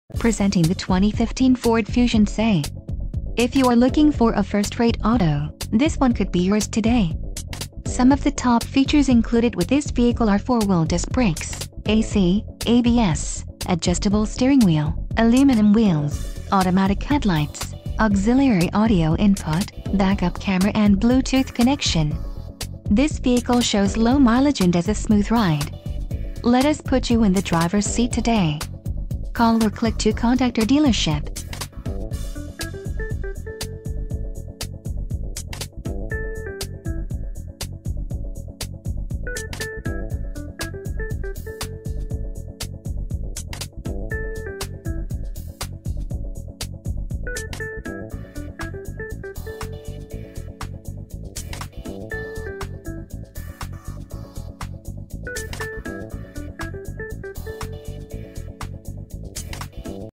Presenting the 2015 Ford Fusion Say. If you are looking for a first-rate auto, this one could be yours today. Some of the top features included with this vehicle are 4-wheel disc brakes, AC, ABS, adjustable steering wheel, aluminum wheels, automatic headlights, auxiliary audio input, backup camera and Bluetooth connection. This vehicle shows low mileage and has a smooth ride. Let us put you in the driver's seat today. Call or click to contact our dealership.